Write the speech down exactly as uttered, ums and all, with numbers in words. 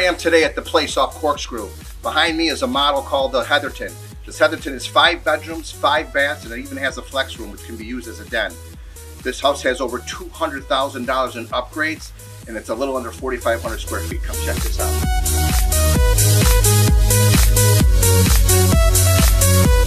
I am today at the place off Corkscrew. Behind me is a model called the Heatherton. This Heatherton is five bedrooms, five baths, and it even has a flex room which can be used as a den. This house has over two hundred thousand dollars in upgrades, and it's a little under forty-five hundred square feet. Come check this out.